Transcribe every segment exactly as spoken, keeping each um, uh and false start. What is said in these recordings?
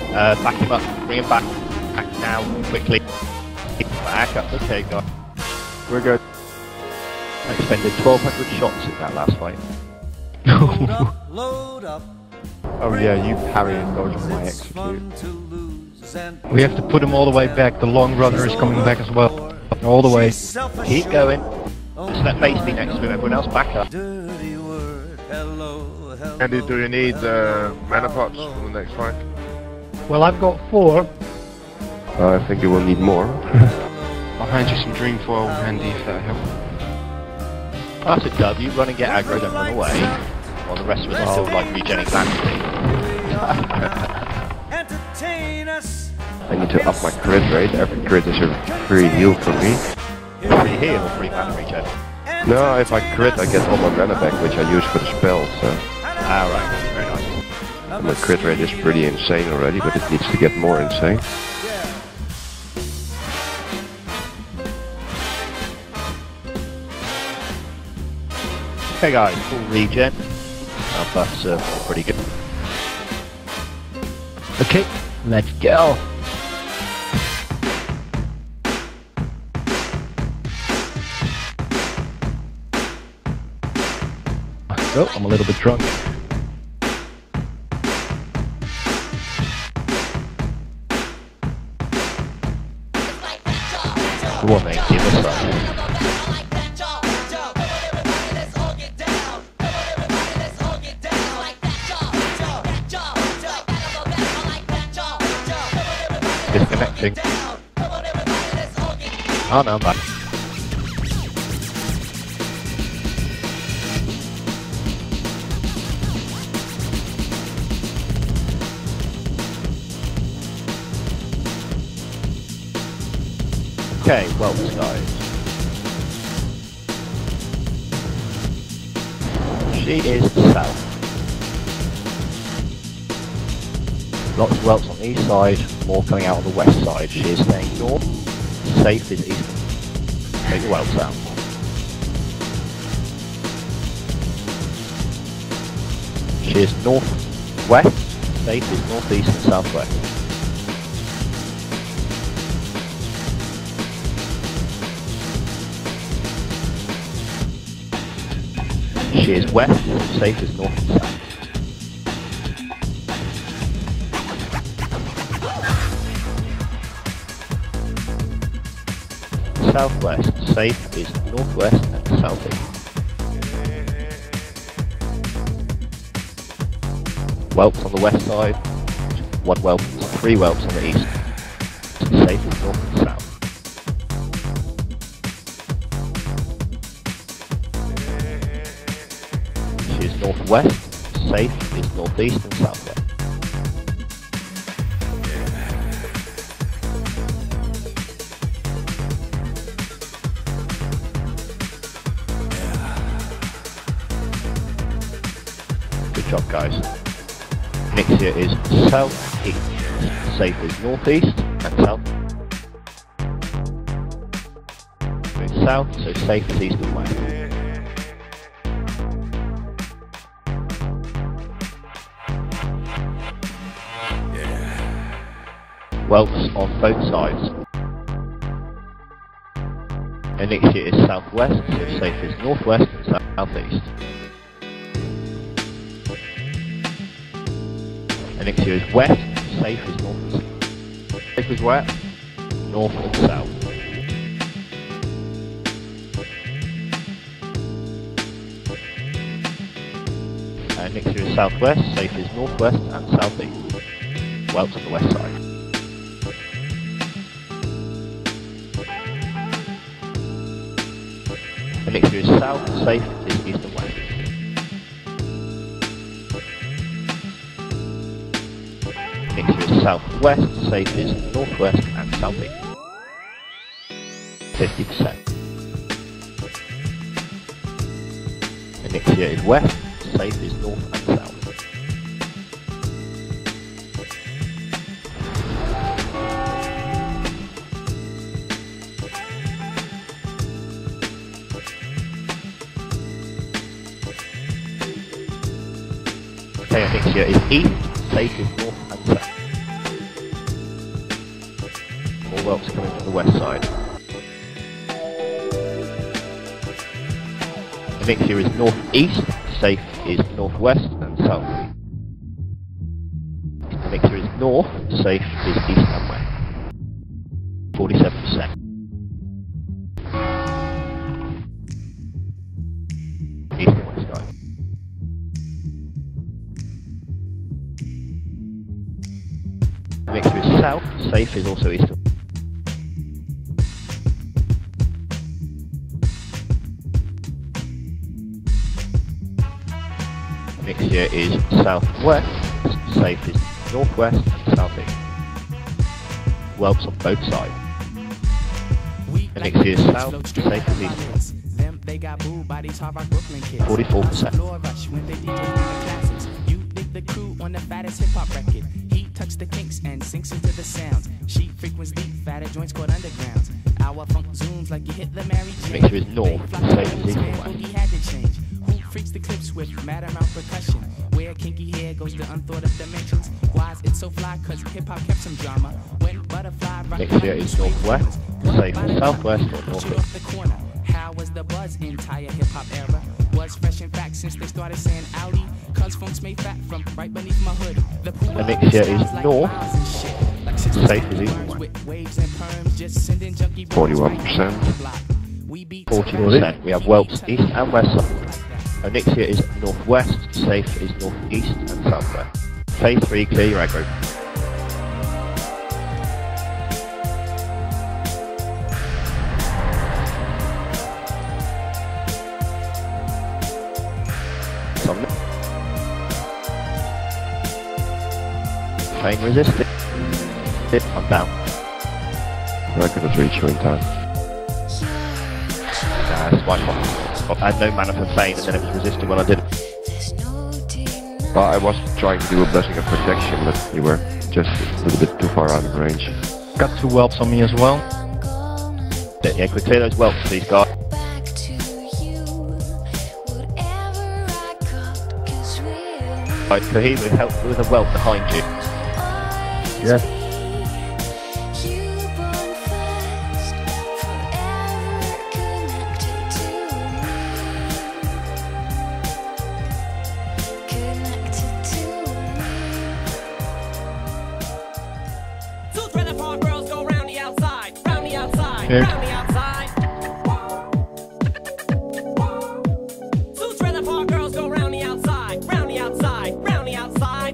Uh, back him up, bring him back, back now, quickly. Back up, okay guys. We're good. I expended twelve hundred shots in that last fight. Load up, load up. Oh yeah, you parry and dodge on my It's execute. fun to lose and We have to put him all the way back. The long runner is coming back as well. All the way. Keep going. Just let Mace be next to him, everyone else back up. Dirty word. Hello, hello. Andy, do you need uh, mana pots for the next fight? Well, I've got four. Uh, I think you will need more. I'll hand you some dream foil, Andy, if that helps. That's it, Dub. You run and get aggro, don't run away. While the rest of us are still like regenning vanity. Entertain us. I need to up my crit rate. Every crit is a free heal for me. Free heal or free mana regen? No, if I crit, I get all my mana back, which I use for the spell. So Ah, right. Very nice. my crit rate is pretty insane already, but it needs to get more insane. Okay guys, full regen. Our buffs are pretty good. Okay, let's go. Oh, I'm a little bit drunk. Go on mate, give us some. Disconnecting. Oh no, I'm back. Okay, well guys. She is south. Lots of welts on the east side, more coming out on the west side. She is staying north, safe is east. Take the welts out. She is northwest, safe is northeast and southwest. She is west, safe is north and south. Southwest, safe is northwest and southeast. Whelps on the west side, one whelp, three whelps on the east. Safe is north and south. She is northwest, safe is northeast and southwest. Good job guys. Nixia is south-east, safe is northeast and south. It's south, so safe is east and west. Whelps on both sides. Enixia is southwest, so safe is northwest and southeast. Enixia is west, safe is north and south. Safe is where? North and south. Enixia is southwest, safe is northwest and southeast. Whelps on the west side. Enixia is south, safe is east and west. Enixia is southwest, safe is northwest and southeast. fifty percent. Enixia is west, safe is north and south. Okay, Enixia is east, safe is north and south. whelps coming from the west side. The mixture is northeast, safe is northwest and south. The mixture is north, safe is east and west. forty-seven percent. East and west side. The mixture is south, safe is also east and west. The mixture is southwest, safe is northwest and southeast. Whelps on both sides. The mixture is south, safe is east and west. forty-four percent. You dig the crew on the fattest hip hop record. He touched the kinks and sinks into the sounds. She frequents deep, fatter joints called undergrounds. Our funk zooms like you hit the Mary Jane. Mixture is north, safe is east and west. He had to change. Who freaks the clips with mad amount percussion? Where kinky hair goes to unthought of dimensions. Why is it so fly? Cause hip hop kept some drama. When butterfly rock Mixture is northwest, safe is southwest or northeast. the corner. How was the buzz entire hip hop era? Was fresh in fact since they started saying Audi. Cause funks made fat from right beneath my hood. The, the mixture is north, safe is east and west. forty-one percent. forty percent. We have whelps east and west side. The mixture is northwest, safe is northeast and southwest. Phase three, clear your aggro. Some Train resisted. I'm down. I couldn't reach you in time. Nah, it's my fault. I had no mana for Fane and then it was resisted when I did it. Well, I was trying to do a blessing of protection, but you were just a little bit too far out of range. Got two whelps on me as well. Yeah, can we clear those whelps please, guys? Right, Kahee will help with a whelp behind you. Yeah. Here. Two trailer park girls go round the outside, round the outside, round the outside.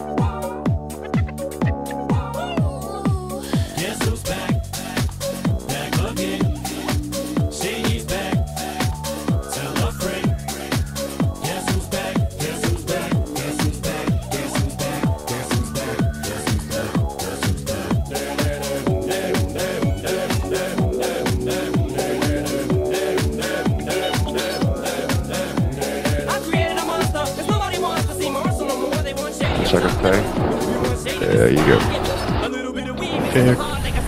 Guess who's back? Back again. She's back. Tell a friend. Guess who's back? Guess who's back? Guess who's back? Guess who's back? Guess who's back? Guess who's back? Guess who's back? Second play. There you go. Fair.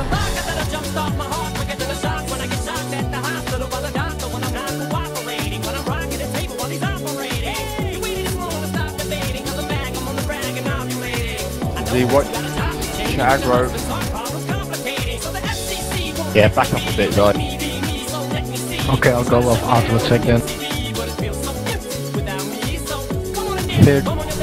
The what? Aggro. Yeah, back up a bit, Zai. Okay, I'll go off after a second. Fair.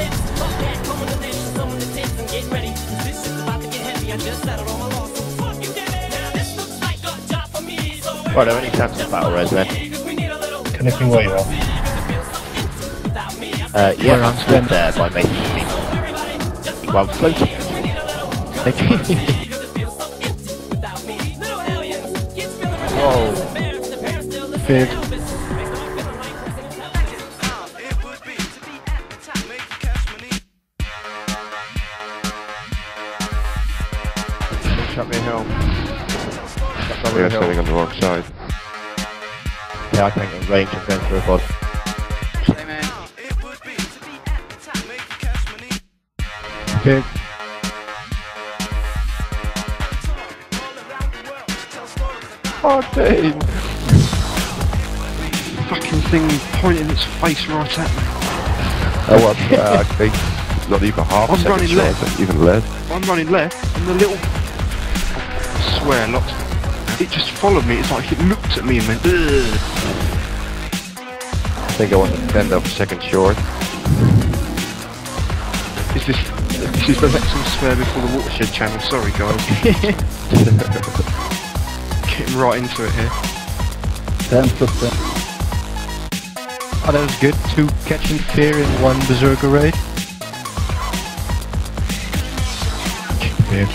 Right, any chance of battle res then? Connecting where you are. Uh, yeah, Where I'm I'm stood there by making me. Well, floating. Whoa. Fair. Shut me hell. They're standing on the wrong side. Yeah, I can't get in range, I'm going through a pod. Fair. Oh, Dane! Fucking thing pointing its face right at me. Oh, what? Uh, I think not even half a I'm second running short, left. even less. I'm running left, and the little swear, lots. It just followed me. It's like it looked at me and went, ugh. I think I want to end up second short. Is this, this is the Wrexham Swear Before the Watershed channel, sorry guys. Getting right into it here. ten percent. Oh, that was good. Two catching fear in one berserker raid. Yeah.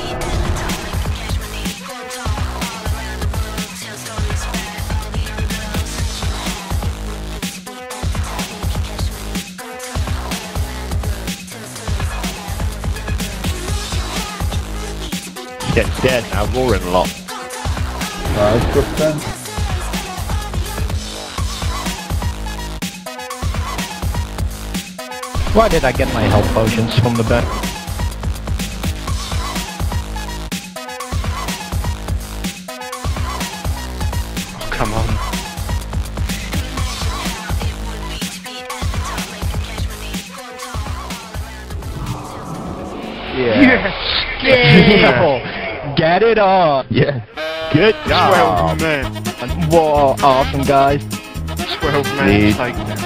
Getting scared now, roaring a lot. Nice percent. Why did I get my health potions from the back? Oh, come on. Yeah. Yes! Yeah. Get it on! Yeah. Good twelve job. men. Whoa, awesome guys. twelve men Need- take